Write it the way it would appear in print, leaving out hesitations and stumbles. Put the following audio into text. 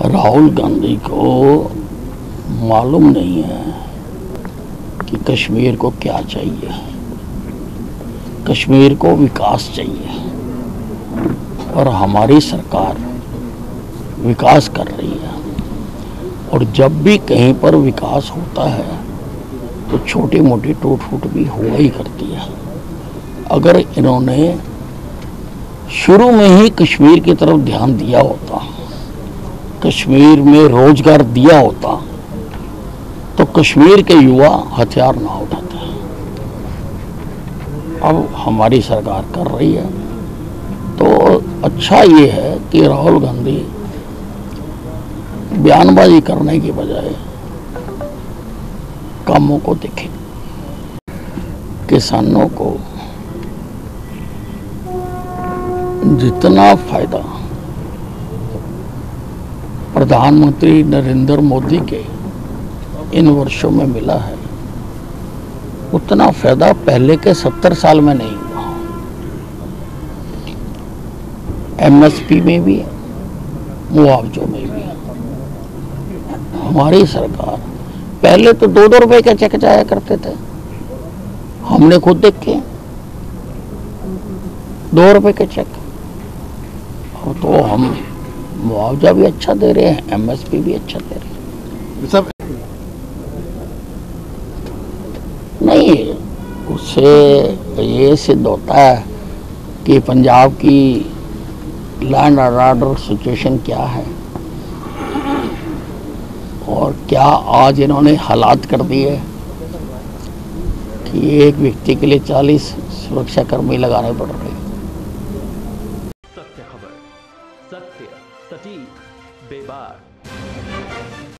राहुल गांधी को मालूम नहीं है कि कश्मीर को क्या चाहिए। कश्मीर को विकास चाहिए और हमारी सरकार विकास कर रही है। और जब भी कहीं पर विकास होता है तो छोटी मोटी टूट फूट भी हुआ ही करती है। अगर इन्होंने शुरू में ही कश्मीर की तरफ ध्यान दिया होता, कश्मीर में रोजगार दिया होता, तो कश्मीर के युवा हथियार ना उठाते। अब हमारी सरकार कर रही है, तो अच्छा ये है कि राहुल गांधी बयानबाजी करने की बजाय कामों को देखें। किसानों को जितना फायदा प्रधानमंत्री नरेंद्र मोदी के इन वर्षों में मिला है, उतना फायदा पहले के 70 साल में नहीं हुआ। एमएसपी में भी, मुआवजों में भी। हमारी सरकार पहले तो 2-2 रुपए के चेक जाया करते थे, हमने खुद देखे 2 रुपए के चेक। तो हम मुआवजा भी अच्छा दे रहे हैं, एमएसपी भी अच्छा दे रहे हैं। सब नहीं, उससे ये सिद्ध होता है कि पंजाब की लैंड एंड ऑर्डर सिचुएशन क्या है और क्या आज इन्होंने हालात कर दिए कि एक व्यक्ति के लिए 40 सुरक्षा कर्मी लगाने पड़ रहे हैं। सत्य खबर, सत्य, सटीक, बेबाक।